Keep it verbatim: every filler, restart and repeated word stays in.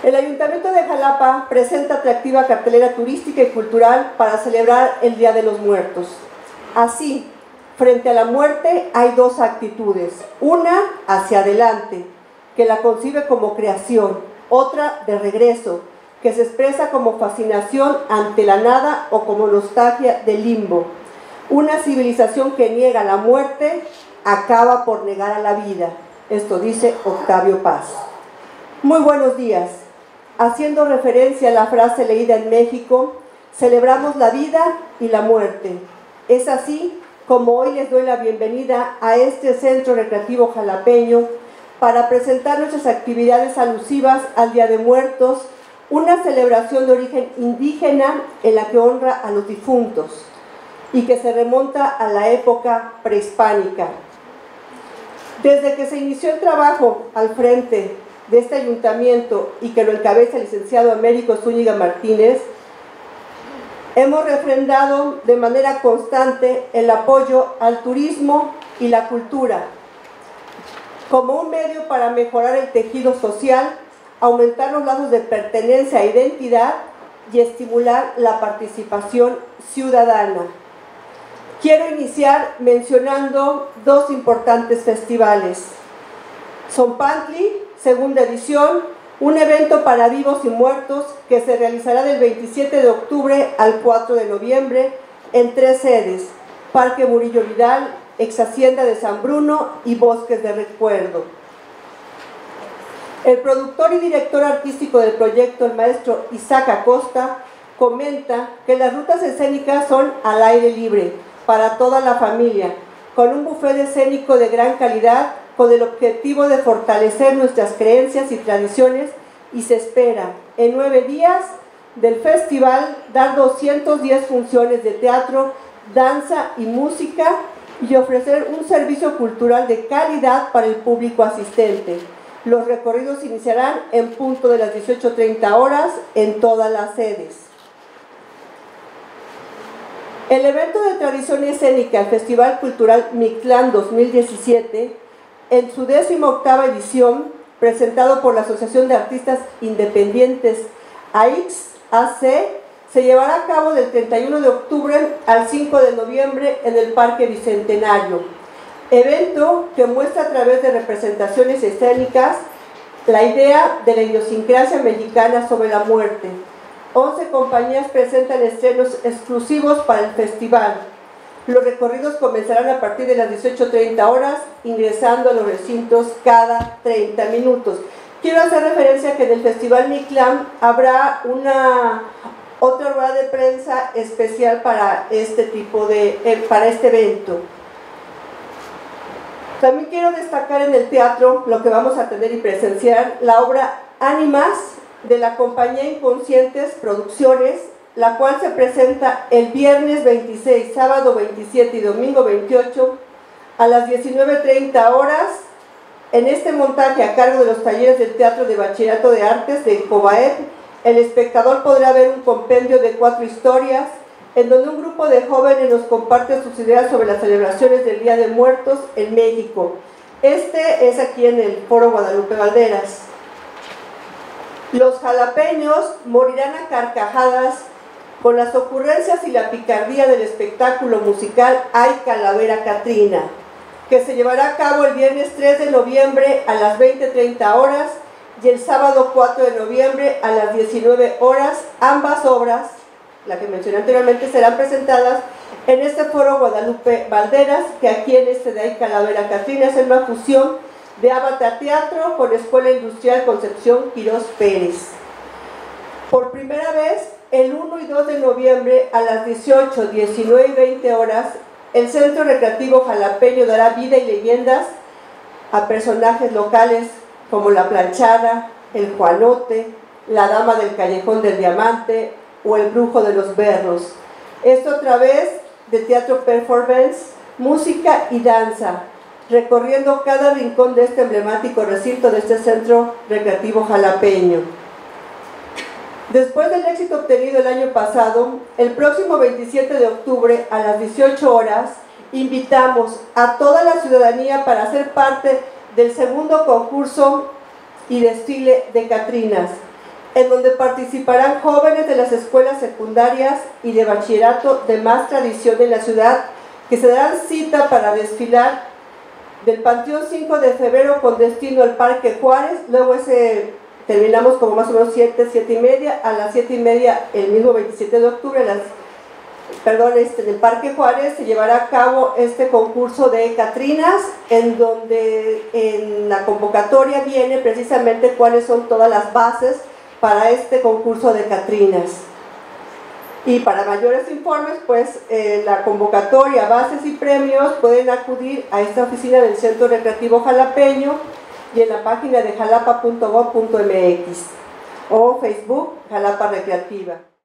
El Ayuntamiento de Jalapa presenta atractiva cartelera turística y cultural para celebrar el Día de los Muertos. Así, frente a la muerte hay dos actitudes, una hacia adelante, que la concibe como creación, otra de regreso, que se expresa como fascinación ante la nada o como nostalgia del limbo. Una civilización que niega la muerte acaba por negar a la vida. Esto dice Octavio Paz. Muy buenos días. Haciendo referencia a la frase leída en México, celebramos la vida y la muerte. Es así como hoy les doy la bienvenida a este centro recreativo jalapeño para presentar nuestras actividades alusivas al Día de Muertos, una celebración de origen indígena en la que honra a los difuntos y que se remonta a la época prehispánica. Desde que se inició el trabajo al frente de este ayuntamiento y que lo encabeza el licenciado Américo Zúñiga Martínez, hemos refrendado de manera constante el apoyo al turismo y la cultura como un medio para mejorar el tejido social, aumentar los lazos de pertenencia e identidad y estimular la participación ciudadana. Quiero iniciar mencionando dos importantes festivales. Zompantli, segunda edición, un evento para vivos y muertos que se realizará del veintisiete de octubre al cuatro de noviembre en tres sedes: Parque Murillo Vidal, Ex Hacienda de San Bruno y Bosques de Recuerdo. El productor y director artístico del proyecto, el maestro Isaac Acosta, comenta que las rutas escénicas son al aire libre, para toda la familia, con un buffet escénico de gran calidad, con el objetivo de fortalecer nuestras creencias y tradiciones, y se espera en nueve días del festival dar doscientas diez funciones de teatro, danza y música y ofrecer un servicio cultural de calidad para el público asistente. Los recorridos iniciarán en punto de las dieciocho treinta horas en todas las sedes. El evento de tradición escénica, el Festival Cultural Mictlán dos mil diecisiete, en su décima octava edición, presentado por la Asociación de Artistas Independientes A I X A C, se llevará a cabo del treinta y uno de octubre al cinco de noviembre en el Parque Bicentenario. Evento que muestra a través de representaciones escénicas la idea de la idiosincrasia mexicana sobre la muerte. once compañías presentan estrenos exclusivos para el festival. Los recorridos comenzarán a partir de las dieciocho treinta horas, ingresando a los recintos cada treinta minutos. Quiero hacer referencia a que en el Festival Mictlán habrá una otra rueda de prensa especial para este tipo de eh, para este evento. También quiero destacar en el teatro lo que vamos a tener y presenciar la obra Ánimas de la compañía Inconscientes Producciones, la cual se presenta el viernes veintiséis, sábado veintisiete y domingo veintiocho a las diecinueve treinta horas. En este montaje a cargo de los talleres del Teatro de Bachillerato de Artes del COBAEP, el espectador podrá ver un compendio de cuatro historias en donde un grupo de jóvenes nos comparte sus ideas sobre las celebraciones del Día de Muertos en México. Este es aquí en el Foro Guadalupe Valderas. Los jalapeños morirán a carcajadas con las ocurrencias y la picardía del espectáculo musical Ay Calavera Catrina, que se llevará a cabo el viernes tres de noviembre a las veinte treinta horas y el sábado cuatro de noviembre a las diecinueve horas. Ambas obras, la que mencioné anteriormente, serán presentadas en este Foro Guadalupe Valderas, que aquí en este de Ay Calavera Catrina es una fusión de Avatar Teatro con Escuela Industrial Concepción Quirós Pérez. Por primera vez, el uno y dos de noviembre a las dieciocho, diecinueve y veinte horas, el Centro Recreativo Jalapeño dará vida y leyendas a personajes locales como La Planchada, El Juanote, La Dama del Callejón del Diamante o El Brujo de los Berros. Esto a través de teatro performance, música y danza, recorriendo cada rincón de este emblemático recinto de este Centro Recreativo Jalapeño. Después del éxito obtenido el año pasado, el próximo veintisiete de octubre a las dieciocho horas, invitamos a toda la ciudadanía para ser parte del segundo concurso y desfile de Catrinas. en donde participarán jóvenes de las escuelas secundarias y de bachillerato de más tradición en la ciudad, que se darán cita para desfilar del Panteón cinco de febrero con destino al Parque Juárez. Luego ese terminamos como más o menos siete, siete y media, a las siete y media el mismo veintisiete de octubre, las, perdón, este, en el Parque Juárez se llevará a cabo este concurso de Catrinas, en donde en la convocatoria viene precisamente cuáles son todas las bases para este concurso de Catrinas. Y para mayores informes, pues eh, la convocatoria, bases y premios pueden acudir a esta oficina del Centro Recreativo Jalapeño y en la página de jalapa punto gob punto mx o Facebook Jalapa Recreativa.